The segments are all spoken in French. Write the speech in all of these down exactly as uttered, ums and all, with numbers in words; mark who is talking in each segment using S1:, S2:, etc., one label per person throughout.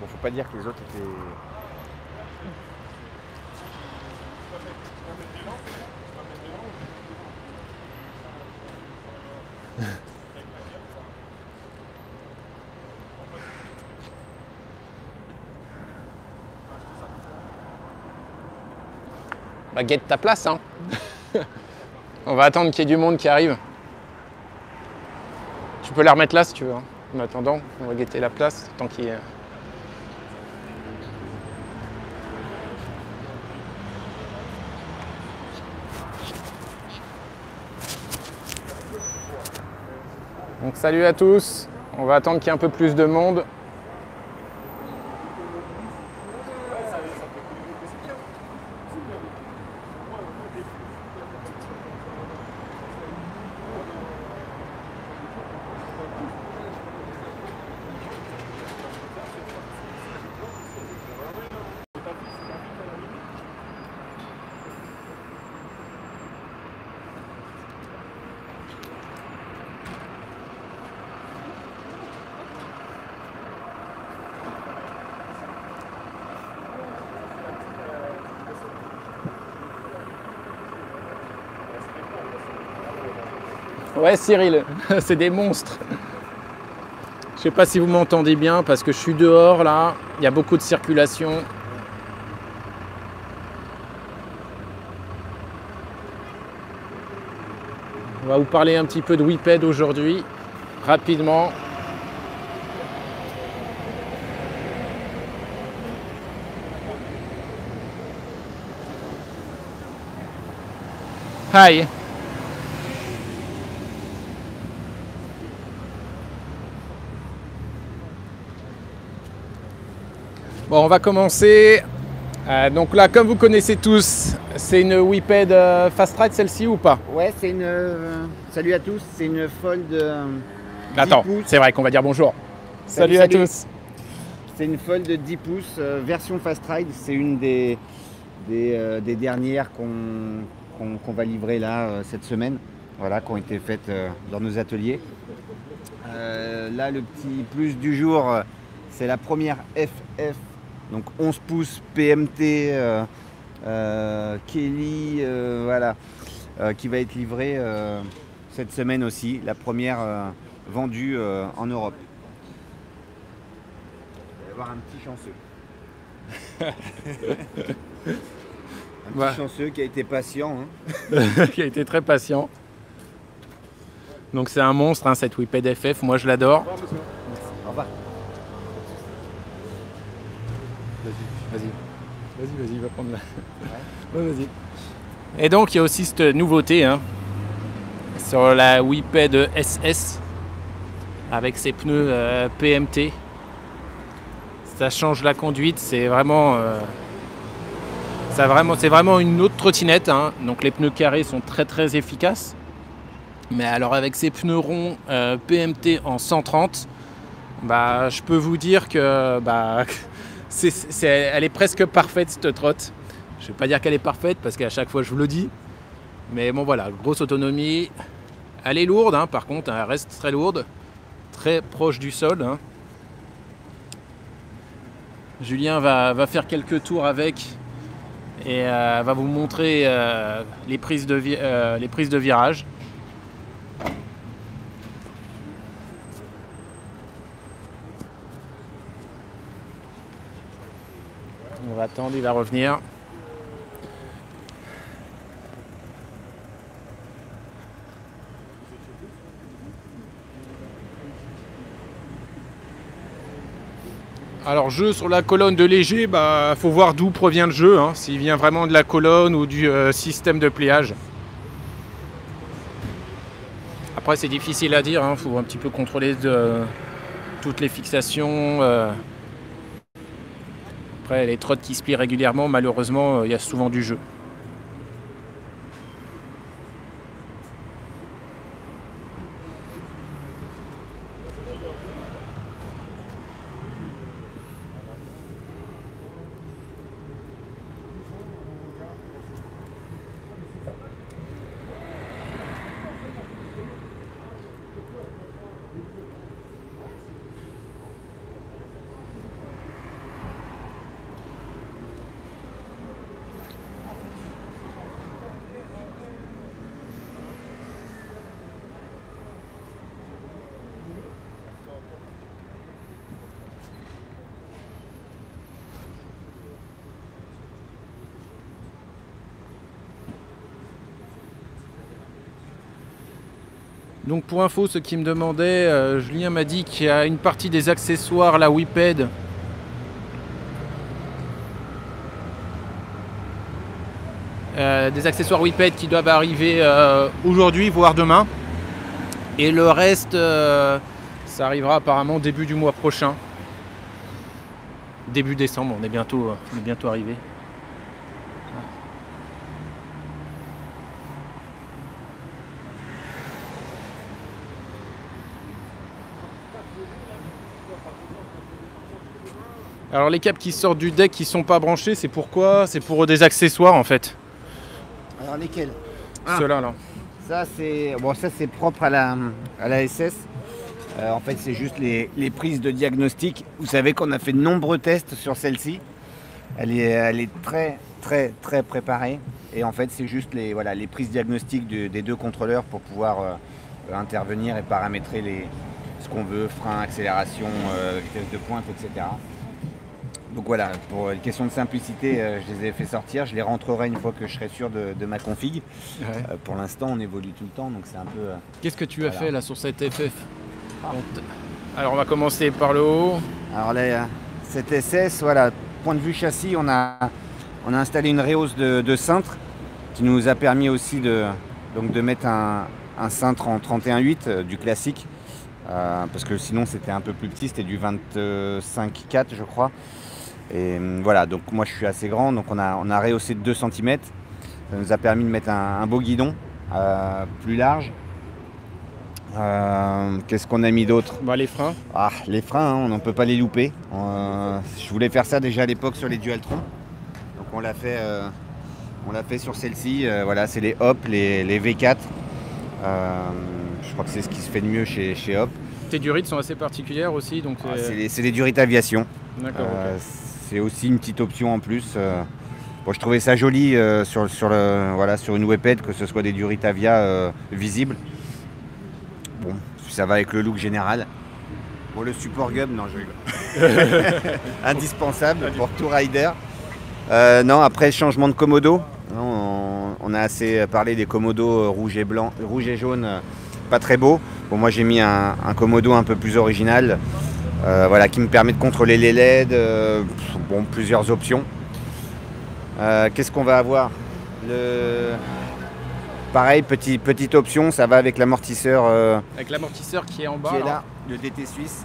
S1: Bon, faut pas dire que les autres étaient...
S2: Bah, guette ta place, hein. On va attendre qu'il y ait du monde qui arrive. Tu peux la remettre là si tu veux. Hein. En attendant, on va guetter la place tant qu'il y ait... Donc salut à tous. On va attendre qu'il y ait un peu plus de monde. Ouais Cyril, c'est des monstres. Je sais pas si vous m'entendez bien parce que je suis dehors là, il y a beaucoup de circulation. On va vous parler un petit peu de WIPED aujourd'hui, rapidement. Hi. Bon, on va commencer. Euh, donc là, comme vous connaissez tous, c'est une WIPED euh, Fast Ride celle-ci ou pas?
S1: Ouais, c'est une... Euh, salut à tous, c'est une Fold euh,
S2: Attends, c'est vrai qu'on va dire bonjour. Salut, salut, salut. à tous.
S1: C'est une Fold de dix pouces, euh, version Fast Ride. C'est une des, des, euh, des dernières qu'on qu'on, qu'on va livrer là euh, cette semaine. Voilà, qui ont été faites euh, dans nos ateliers. Euh, là, le petit plus du jour, c'est la première F F. Donc onze pouces P M T euh, euh, Kelly, euh, voilà, euh, qui va être livrée euh, cette semaine aussi, la première euh, vendue euh, en Europe. Il va y avoir un petit chanceux. un petit ouais. chanceux qui a été patient.
S2: Hein. qui a été très patient. Donc c'est un monstre, hein, cette WIPED F F, moi je l'adore.
S1: Au revoir.
S2: Vas-y, vas-y, vas-y, va prendre la... Ouais, vas-y. Et donc, il y a aussi cette nouveauté hein, sur la WIPED S S avec ses pneus euh, P M T. Ça change la conduite, c'est vraiment, euh, ça vraiment, c'est vraiment une autre trottinette. Hein. Donc, les pneus carrés sont très très efficaces. Mais alors, avec ces pneus ronds euh, P M T en cent trente, bah, je peux vous dire que... Bah, C'est, c'est, elle est presque parfaite cette trotte. Je ne vais pas dire qu'elle est parfaite parce qu'à chaque fois je vous le dis. Mais bon voilà, grosse autonomie. Elle est lourde hein, par contre, elle reste très lourde. Très proche du sol. Hein. Julien va, va faire quelques tours avec. Et euh, va vous montrer euh, les, prises de vi- euh, les prises de virage. On va attendre, il va revenir. Alors jeu sur la colonne de léger, bah faut voir d'où provient le jeu, hein, s'il vient vraiment de la colonne ou du euh, système de pliage. Après c'est difficile à dire, il hein, faut un petit peu contrôler de, toutes les fixations. Euh, Après, les trottes qui se plient régulièrement, malheureusement, il y a souvent du jeu. Donc pour info, ceux qui me demandaient, euh, Julien m'a dit qu'il y a une partie des accessoires, la Whipped, euh, des accessoires Whipped qui doivent arriver euh, aujourd'hui, voire demain. Et le reste, euh, ça arrivera apparemment début du mois prochain. Début décembre, on est bientôt, on est bientôt arrivé. Alors les câbles qui sortent du deck qui sont pas branchés, c'est pourquoi? C'est pour des accessoires en fait.
S1: Alors lesquels?
S2: Ah. Ceux-là là.
S1: Ça c'est bon, ça c'est propre à la, à la S S. Euh, en fait c'est juste les, les prises de diagnostic. Vous savez qu'on a fait de nombreux tests sur celle-ci. Elle est, elle est très très très préparée. Et en fait c'est juste les, voilà, les prises diagnostiques de, des deux contrôleurs pour pouvoir euh, intervenir et paramétrer les, ce qu'on veut, frein, accélération, euh, vitesse de pointe, et cetera. Donc voilà, pour une question de simplicité, euh, je les ai fait sortir. Je les rentrerai une fois que je serai sûr de, de ma config. Ouais. Euh, pour l'instant, on évolue tout le temps, donc c'est un peu... Euh,
S2: Qu'est-ce que tu as voilà. fait là sur cette F F? ah. Alors on va commencer par le haut.
S1: Alors là, cette S S, voilà, point de vue châssis, on a, on a installé une réhausse de, de cintre qui nous a permis aussi de, donc de mettre un, un cintre en trente et un huit, euh, du classique. Euh, parce que sinon c'était un peu plus petit, c'était du vingt-cinq quatre je crois. Et voilà, donc moi je suis assez grand, donc on a, on a rehaussé de deux centimètres. Ça nous a permis de mettre un, un beau guidon euh, plus large. Euh, Qu'est-ce qu'on a mis d'autre?
S2: Bah, les freins.
S1: Ah, les freins, hein, on ne peut pas les louper. Euh, je voulais faire ça déjà à l'époque sur les Dualtron. Donc on l'a fait, euh, on l'a fait sur celle-ci. Euh, voilà, c'est les Hop, les, les V quatre. Euh, je crois que c'est ce qui se fait de mieux chez, chez Hop.
S2: Tes durites sont assez particulières aussi, donc.
S1: Ah, c'est les, les durites aviation.
S2: D'accord. Euh, okay.
S1: C'est aussi une petite option en plus. Euh, bon, je trouvais ça joli euh, sur, sur, le, voilà, sur une Whipped, que ce soit des durites Avia euh, visibles. Bon, ça va avec le look général. Pour le support Gub, non, je rigole. Indispensable pour tout rider. Euh, non, après changement de commodo. On, on a assez parlé des commodos rouge et blanc, rouge et jaune, pas très beau. Bon, moi j'ai mis un, un commodo un peu plus original. Euh, voilà, qui me permet de contrôler les L E D, euh, bon, plusieurs options. Euh, Qu'est-ce qu'on va avoir? le... Pareil, petit, petite option, ça va avec l'amortisseur. Euh,
S2: avec l'amortisseur qui est en bas.
S1: Qui est là, le D T Suisse.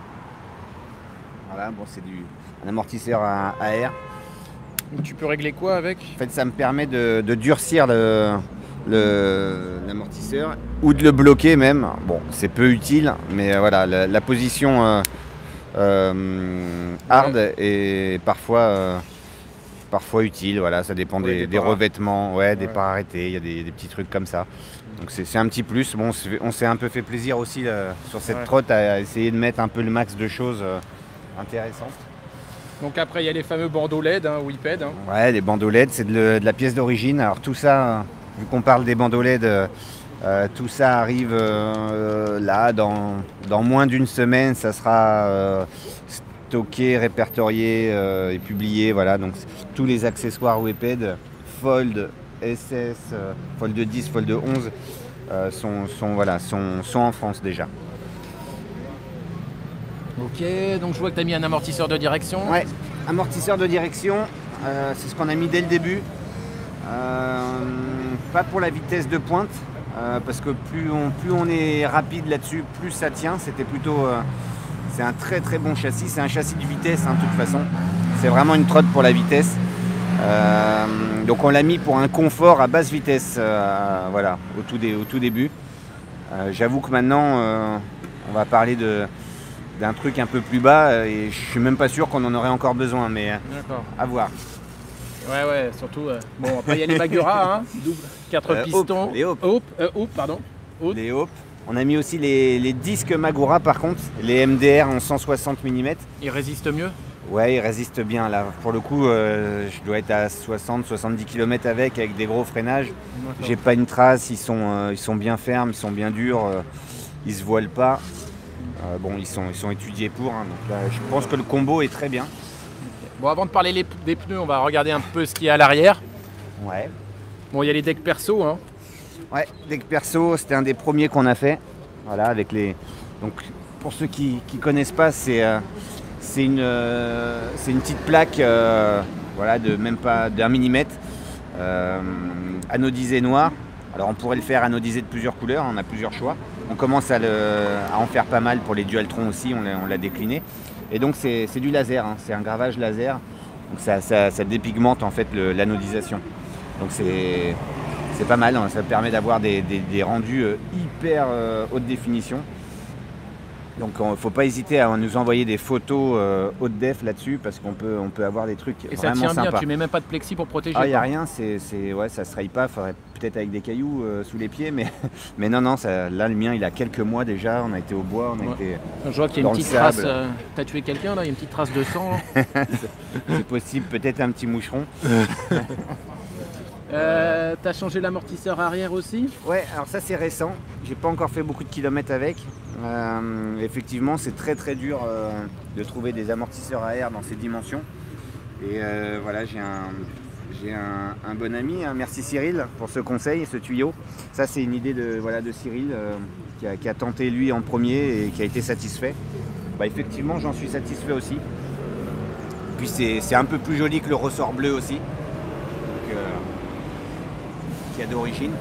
S1: Voilà, bon, c'est du un amortisseur à, à air.
S2: Donc tu peux régler quoi avec?
S1: En fait, ça me permet de, de durcir le, l'amortisseur ou de le bloquer même. Bon, c'est peu utile, mais euh, voilà, la, la position euh, euh, hard ouais. est parfois, euh, parfois utile. Voilà, ça dépend ouais, des, des, des revêtements, ouais, ouais. des parts arrêtés, il y a des, des petits trucs comme ça. Donc c'est un petit plus. Bon, on s'est un peu fait plaisir aussi là, sur cette ouais. trotte à essayer de mettre un peu le max de choses euh, intéressantes.
S2: Donc après il y a les fameux bandeaux L E D, hein, Whipped. Hein.
S1: Ouais, les bandeaux L E D, c'est de, de la pièce d'origine. Alors tout ça, vu qu'on parle des bandeaux L E D, euh, tout ça arrive euh, là dans, dans moins d'une semaine. Ça sera euh, stocké, répertorié euh, et publié. Voilà, donc tous les accessoires Whipped, Fold, S S, euh, Fold dix, Fold onze euh, sont, sont, voilà, sont, sont en France déjà.
S2: Ok, donc je vois que tu as mis un amortisseur de direction.
S1: Ouais, amortisseur de direction, euh, c'est ce qu'on a mis dès le début. Euh, pas pour la vitesse de pointe, euh, parce que plus on, plus on est rapide là-dessus, plus ça tient. C'était plutôt, euh, c'est un très très bon châssis. C'est un châssis de vitesse, hein, de toute façon. C'est vraiment une trotte pour la vitesse. Euh, donc on l'a mis pour un confort à basse vitesse, euh, voilà, au tout, dé, au tout début. Euh, J'avoue que maintenant, euh, on va parler de d'un truc un peu plus bas et je suis même pas sûr qu'on en aurait encore besoin, mais à voir.
S2: Ouais, ouais, surtout. Euh, bon, après il y a les Magura, hein, double, quatre euh, pistons.
S1: Hope, les Hope.
S2: Hope, euh, Hope, pardon.
S1: Hope. Les Hope. On a mis aussi les, les disques Magura par contre, les M D R en cent soixante millimètres.
S2: Ils résistent mieux?
S1: Ouais, ils résistent bien là. Pour le coup, euh, je dois être à soixante à soixante-dix kilomètres avec, avec des gros freinages. J'ai pas une trace, ils sont, euh, ils sont bien fermes, ils sont bien durs, euh, ils se voilent pas. Euh, bon, ils sont, ils sont étudiés pour, hein, donc là, je pense que le combo est très bien.
S2: Bon, avant de parler les, des pneus, on va regarder un peu ce qu'il y a à l'arrière.
S1: Ouais.
S2: Bon, il y a les decks perso, hein.
S1: Ouais, deck perso, c'était un des premiers qu'on a fait. Voilà, avec les. Donc, pour ceux qui ne connaissent pas, c'est euh, c'est une, euh, c'est une petite plaque, euh, voilà, de même pas d'un millimètre, euh, anodisé noir. Alors, on pourrait le faire anodisé de plusieurs couleurs, on a plusieurs choix. On commence à, le, à en faire pas mal pour les Dualtron aussi, on l'a décliné. Et donc, c'est du laser, hein, c'est un gravage laser. Donc, ça, ça, ça dépigmente en fait l'anodisation. Donc, c'est. C'est pas mal, hein, ça permet d'avoir des, des, des rendus euh, hyper euh, haute définition. Donc il ne faut pas hésiter à nous envoyer des photos euh, haute def là-dessus parce qu'on peut, on peut avoir des trucs
S2: et
S1: vraiment
S2: ça tient
S1: sympas.
S2: Bien, tu mets même pas de plexi pour protéger.
S1: Ah, il n'y a rien, c'est, ouais, ça ne se raye pas, faudrait peut-être avec des cailloux euh, sous les pieds, mais, mais non, non, ça, là le mien il a quelques mois déjà, on a été au bois, on a ouais. été
S2: Je vois qu'il y a une petite trace, euh, t'as tué quelqu'un là, il y a une petite trace de sang.
S1: C'est possible, peut-être un petit moucheron.
S2: Euh, T'as changé l'amortisseur arrière aussi?
S1: Ouais, alors ça c'est récent, j'ai pas encore fait beaucoup de kilomètres avec. Euh, effectivement c'est très très dur euh, de trouver des amortisseurs à air dans ces dimensions. Et euh, voilà, j'ai un, j'ai un, un bon ami, hein, merci Cyril pour ce conseil, ce tuyau. Ça c'est une idée de, voilà, de Cyril euh, qui, a, qui a tenté lui en premier et qui a été satisfait. Bah, effectivement j'en suis satisfait aussi. Puis c'est un peu plus joli que le ressort bleu aussi. Donc, euh, d'origine.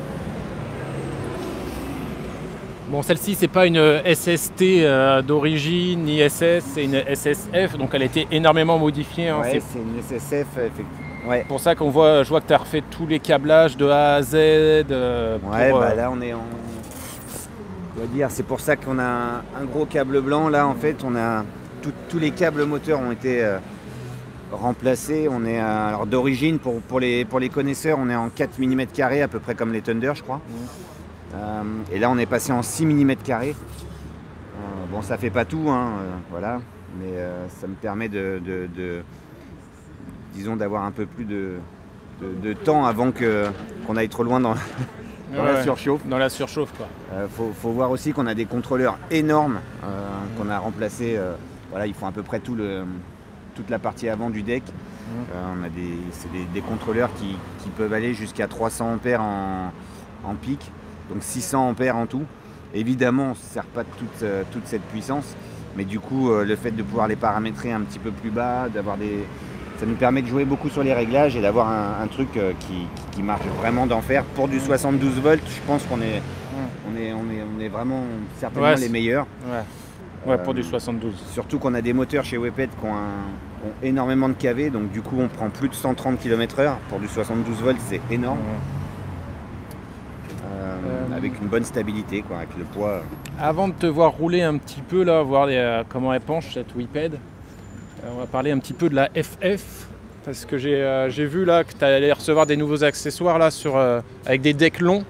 S2: Bon, celle-ci c'est pas une S S T euh, d'origine ni S S, c'est une S S F, donc elle a été énormément modifiée. Hein,
S1: ouais, c'est une S S F, effectivement. Ouais.
S2: Pour ça qu'on voit, je vois que tu as refait tous les câblages de A à Z. Euh,
S1: ouais,
S2: pour,
S1: bah
S2: euh...
S1: là on est en. On va dire, c'est pour ça qu'on a un, un gros câble blanc. Là en fait, on a tout, tous les câbles moteurs ont été euh, remplacé. On est à, alors d'origine pour, pour, les, pour les connaisseurs, on est en quatre millimètres carrés à peu près comme les Thunder je crois. Mmh. Euh, et là on est passé en six millimètres carrés. Euh, bon ça fait pas tout, hein, euh, voilà, mais euh, ça me permet de, de, de disons d'avoir un peu plus de, de, de temps avant que qu'on aille trop loin dans, dans ouais, la surchauffe.
S2: Dans la surchauffe quoi.
S1: Euh, faut, faut voir aussi qu'on a des contrôleurs énormes euh, mmh. qu'on a remplacés. Euh, voilà, ils font à peu près tout le toute la partie avant du deck. Mmh. Euh, on a des, c'est des, des contrôleurs qui, qui peuvent aller jusqu'à trois cents ampères en, en pic, donc six cents ampères en tout. Évidemment, on ne se sert pas de toute, euh, toute cette puissance, mais du coup, euh, le fait de pouvoir les paramétrer un petit peu plus bas, d'avoir des, ça nous permet de jouer beaucoup sur les réglages et d'avoir un, un truc euh, qui, qui marche vraiment d'enfer. Pour du soixante-douze volts, je pense qu'on est, mmh. on est, on est, on est vraiment certainement ouais, les meilleurs.
S2: Ouais. Ouais, pour euh, du soixante-douze.
S1: Surtout qu'on a des moteurs chez Wepet qui ont, un, ont énormément de K V, donc du coup on prend plus de cent trente kilomètres heure. Pour du soixante-douze volts, c'est énorme. Ouais. Euh, euh, avec une bonne stabilité, quoi, avec le poids.
S2: Avant de te voir rouler un petit peu, là, voir les, euh, comment elle penche cette Whipped, euh, on va parler un petit peu de la F F. Parce que j'ai euh, vu là que tu allais recevoir des nouveaux accessoires là, sur, euh, avec des decks longs.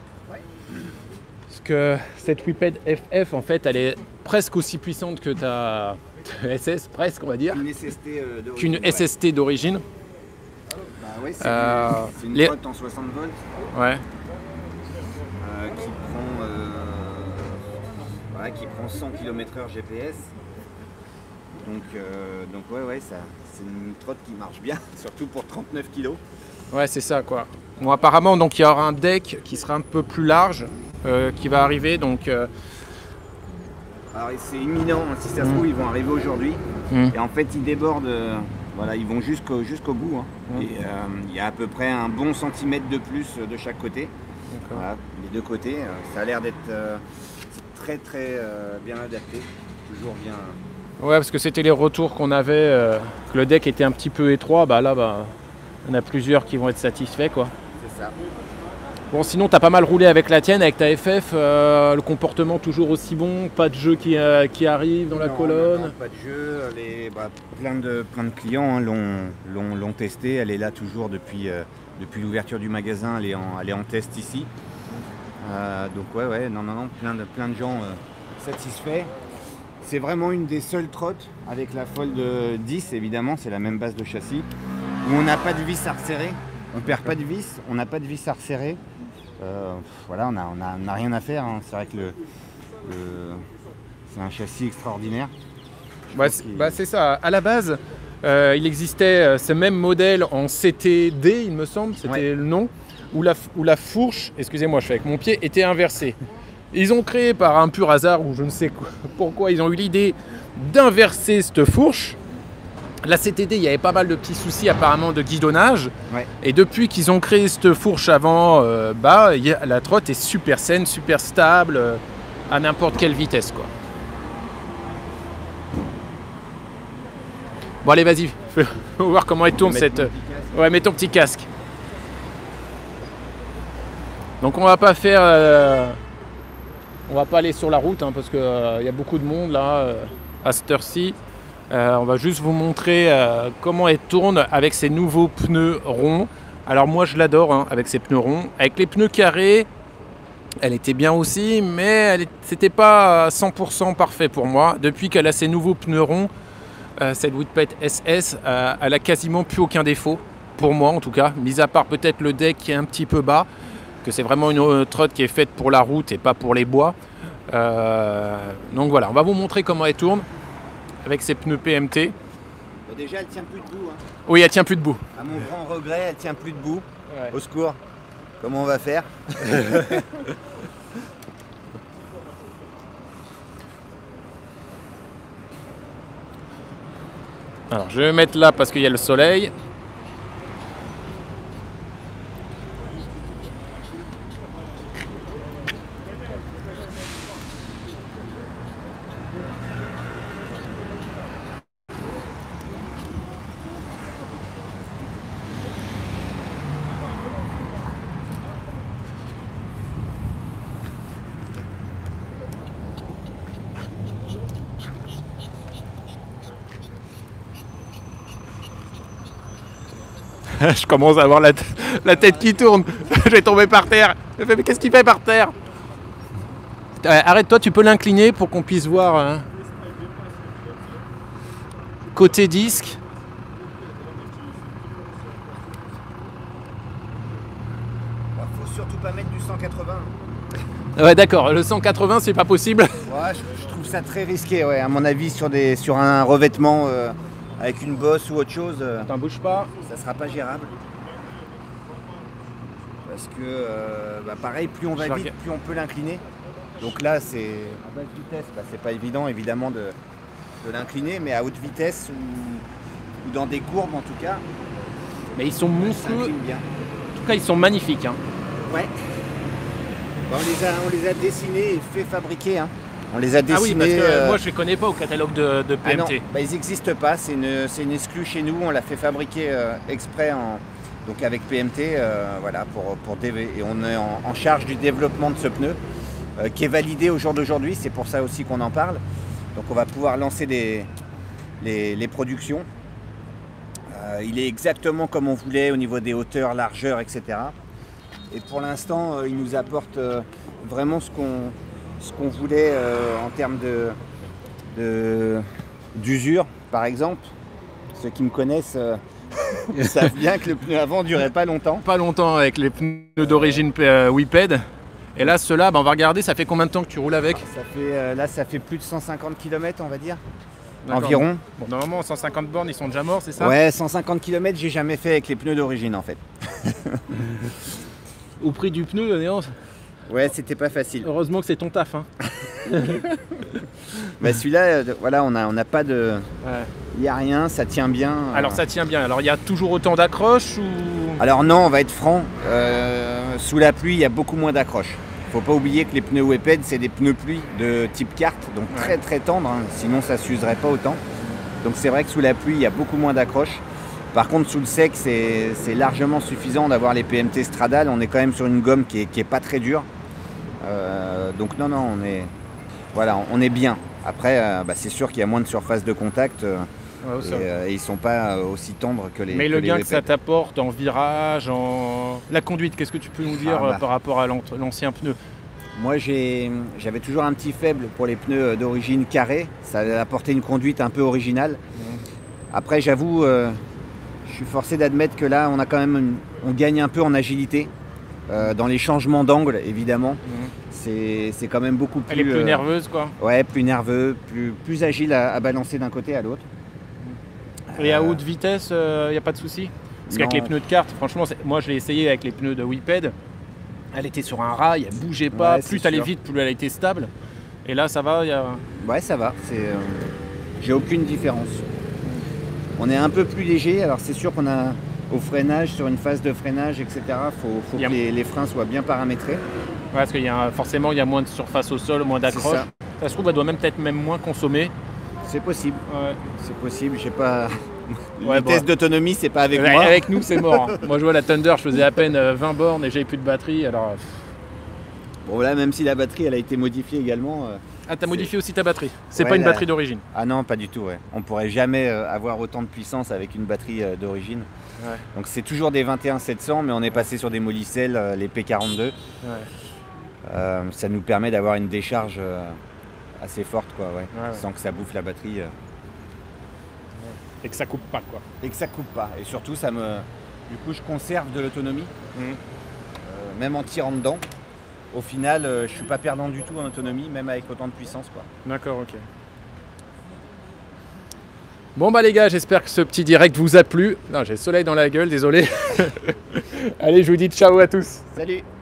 S2: Parce que cette Whipped F F, en fait, elle est presque aussi puissante que ta S S, presque on va dire, qu'une
S1: euh,
S2: S S T d'origine. Ouais.
S1: Bah ouais, c'est euh, une les... en soixante volts.
S2: Ouais.
S1: Euh, qui prend, euh, voilà, qui prend cent kilomètres heure G P S. Donc, euh, donc ouais, ouais, ça, c'est une trotte qui marche bien, surtout pour trente-neuf kilos.
S2: Ouais, c'est ça quoi. Bon, apparemment, donc il y aura un deck qui sera un peu plus large, euh, qui va arriver, donc. Euh...
S1: Alors c'est imminent, si ça se trouve, mmh. ils vont arriver aujourd'hui. Mmh. Et en fait, ils débordent, euh, voilà, ils vont jusqu'au jusqu'au bout. Hein. Mmh. Et il euh, y a à peu près un bon centimètre de plus de chaque côté. Voilà, les deux côtés. Euh, ça a l'air d'être euh, très très euh, bien adapté, toujours bien.
S2: Ouais, parce que c'était les retours qu'on avait, euh, que le deck était un petit peu étroit. Bah là, bah, on a plusieurs qui vont être satisfaits, quoi.
S1: C'est ça.
S2: Bon, sinon, tu as pas mal roulé avec la tienne, avec ta F F, euh, le comportement toujours aussi bon, pas de jeu qui, euh, qui arrive dans la non, colonne.
S1: Non, pas de jeu, les, bah, plein, de, plein de clients hein, l'ont testé, elle est là toujours depuis, euh, depuis l'ouverture du magasin, elle est en, elle est en test ici. Euh, donc ouais, ouais, non, non, non, plein de, plein de gens euh, satisfaits. C'est vraiment une des seules trottes avec la Fold dix, évidemment, c'est la même base de châssis, où on n'a pas de vis à resserrer, on perd pas de vis, on n'a pas de vis à resserrer. Euh, voilà, on n'a on a, on a rien à faire, hein. C'est vrai que le, le, c'est un châssis extraordinaire.
S2: Bah, c'est bah, ça, à la base, euh, il existait ce même modèle en C T D, il me semble, c'était ouais. le nom. où la, où la fourche, excusez-moi, je fais avec mon pied, était inversée. Ils ont créé par un pur hasard, ou je ne sais quoi, pourquoi, ils ont eu l'idée d'inverser cette fourche. La C T D, il y avait pas mal de petits soucis apparemment de guidonnage.
S1: Ouais.
S2: Et depuis qu'ils ont créé cette fourche avant, euh, bah, y a, la trotte est super saine, super stable, euh, à n'importe quelle vitesse, quoi. Bon allez, vas-y, faut voir comment elle tourne cette... Ouais, mets ton petit casque. Donc on va pas faire... Euh... On va pas aller sur la route hein, parce qu'il euh, y a beaucoup de monde là euh, à cette heure-ci. Euh, on va juste vous montrer euh, comment elle tourne avec ces nouveaux pneus ronds. Alors moi je l'adore hein, avec ces pneus ronds. Avec les pneus carrés, elle était bien aussi, mais c'était pas cent pour cent parfait pour moi. Depuis qu'elle a ces nouveaux pneus ronds, euh, cette Whippet S S, euh, elle a quasiment plus aucun défaut. Pour moi en tout cas, mis à part peut-être le deck qui est un petit peu bas, que c'est vraiment une trotte qui est faite pour la route et pas pour les bois. Euh, donc voilà, on va vous montrer comment elle tourne avec ses pneus P M T.
S1: Bon, déjà, elle tient plus debout. Hein.
S2: Oui, elle tient plus debout.
S1: À mon grand regret, elle tient plus debout.
S2: Ouais.
S1: Au secours. Comment on va faire?
S2: Alors, je vais mettre là parce qu'il y a le soleil. Je commence à avoir la, la tête qui tourne. Je vais tomber par terre. Je fais, mais qu'est-ce qu'il fait par terre? euh, Arrête-toi, tu peux l'incliner pour qu'on puisse voir. Hein. Côté disque.
S1: Bon, faut surtout pas mettre du cent quatre-vingts.
S2: Ouais, d'accord. Le cent quatre-vingts, c'est pas possible.
S1: Ouais, je, je trouve ça très risqué, ouais. À mon avis, sur, des, sur un revêtement euh, avec une bosse ou autre chose, euh,
S2: Attends, bouge pas.
S1: ça sera pas gérable. Parce que, euh, bah, pareil, plus on va
S2: Je
S1: vite,
S2: regarde.
S1: plus on peut l'incliner. Donc là, c'est à basse vitesse, bah, c'est pas évident, évidemment, de, de l'incliner, mais à haute vitesse ou, ou dans des courbes, en tout cas,
S2: Mais ils sont
S1: ça
S2: monstrueux.
S1: incline bien.
S2: En tout cas, ils sont magnifiques. Hein.
S1: Ouais. Bah, on, les a, on les a dessinés et fait fabriquer. Hein. On les a dessinés.
S2: Ah oui, parce que
S1: euh,
S2: moi, je les connais pas au catalogue de, de
S1: ah non,
S2: P M T.
S1: bah, ils n'existent pas. C'est une, c'est une exclue chez nous. On l'a fait fabriquer euh, exprès en, donc avec P M T. Euh, voilà, pour, pour dév- et on est en, en charge du développement de ce pneu euh, qui est validé au jour d'aujourd'hui. C'est pour ça aussi qu'on en parle. Donc on va pouvoir lancer les, les, les productions. Euh, il est exactement comme on voulait au niveau des hauteurs, largeurs, et cetera. Et pour l'instant, euh, il nous apporte euh, vraiment ce qu'on ce qu'on voulait euh, en termes de, de- d'usure, par exemple. Ceux qui me connaissent euh, savent bien que le pneu avant ne durait pas longtemps.
S2: Pas longtemps avec les pneus d'origine euh, Whippet. Et là, ceux-là, bah, on va regarder, ça fait combien de temps que tu roules avec?
S1: Ça fait, euh, là, ça fait plus de cent cinquante kilomètres, on va dire,
S2: D'accord.
S1: environ.
S2: Bon, normalement, cent cinquante bornes, ils sont déjà morts, c'est ça?
S1: Ouais, cent cinquante kilomètres, j'ai jamais fait avec les pneus d'origine, en fait.
S2: Au prix du pneu, Néant,
S1: Ouais, c'était pas facile.
S2: heureusement que c'est ton taf. Hein.
S1: Bah, celui-là, euh, voilà, on n'a on a pas de...
S2: Ouais.
S1: Il n'y a rien, ça tient bien. euh.
S2: Alors, ça tient bien. Alors, il y a toujours autant d'accroches ou...
S1: Alors non, on va être franc, euh, sous la pluie, il y a beaucoup moins d'accroches. Faut pas oublier que les pneus Whippet, c'est des pneus pluie de type carte, donc
S2: Ouais.
S1: très très tendres, hein, sinon ça s'userait pas autant. Donc c'est vrai que sous la pluie, il y a beaucoup moins d'accroches. Par contre, sous le sec, c'est c'est largement suffisant d'avoir les P M T Stradale. On est quand même sur une gomme qui est, qui est pas très dure. Euh, donc non, non, on est, voilà, on est bien. Après, euh, bah, c'est sûr qu'il y a moins de surface de contact euh,
S2: Ouais,
S1: et,
S2: ça.
S1: euh, et ils sont pas euh, aussi tendres que les
S2: Mais
S1: que
S2: le
S1: les
S2: gain que ça
S1: Whippet.
S2: t'apporte en virage, en... La conduite, qu'est-ce que tu peux nous dire
S1: Ah, bah.
S2: euh, par rapport à l'ant- l'ancien pneu?
S1: Moi, j'ai- j'avais toujours un petit faible pour les pneus d'origine carrée. Ça a apporté une conduite un peu originale. Après, j'avoue, euh, je suis forcé d'admettre que là, on a quand même, une- on gagne un peu en agilité. Euh, dans les changements d'angle, évidemment.
S2: Mhm.
S1: C'est c'est quand même beaucoup plus...
S2: Elle est plus
S1: euh,
S2: nerveuse, quoi.
S1: Ouais, plus nerveux, plus, plus agile à, à balancer d'un côté à l'autre.
S2: Et à
S1: Euh,
S2: haute vitesse, il n'y a pas de souci? Parce qu'avec les pneus de kart, franchement, moi je l'ai essayé avec les pneus de Whipped. Elle était sur un rail, elle bougeait pas. Ouais, plus tu allais vite, plus elle était stable. Et là, ça va. Y a...
S1: Ouais, ça va. Euh... J'ai aucune différence. On est un peu plus léger. Alors c'est sûr qu'on a au freinage, sur une phase de freinage, et cetera. Il faut, faut a... que les, les freins soient bien paramétrés.
S2: Ouais, parce qu'il y a forcément il y a moins de surface au sol, moins d'accroche. Ça. ça se trouve, elle doit même peut-être même moins consommer.
S1: C'est possible.
S2: Ouais.
S1: C'est possible. J'ai pas.
S2: Ouais,
S1: les
S2: bon.
S1: tests d'autonomie, c'est pas avec
S2: ouais,
S1: moi.
S2: Avec nous, c'est mort. Hein. Moi, je vois la Thunder, je faisais à peine vingt bornes et j'avais plus de batterie. Alors.
S1: Bon là, même si la batterie, elle a été modifiée également. Euh,
S2: ah, t'as modifié aussi ta batterie. C'est
S1: ouais,
S2: pas une
S1: la...
S2: batterie d'origine.
S1: Ah non, pas du tout. Ouais. On pourrait jamais euh, avoir autant de puissance avec une batterie euh, d'origine.
S2: Ouais.
S1: Donc c'est toujours des vingt et un sept cents, mais on est passé sur des Molicel, euh, les P quarante-deux. Ouais. Euh, ça nous permet d'avoir une décharge euh, assez forte, quoi, ouais, ouais, ouais. Sans que ça bouffe la batterie. Euh.
S2: Et que ça coupe pas, quoi.
S1: Et que ça coupe pas. Et surtout, ça me, du coup, je conserve de l'autonomie, mmh. euh, même en tirant dedans. Au final, euh, je suis pas perdant du tout en autonomie, même avec autant de puissance, quoi.
S2: D'accord, ok. Bon bah les gars, j'espère que ce petit direct vous a plu. Non, j'ai le soleil dans la gueule, désolé. Allez, je vous dis ciao à tous.
S1: Salut.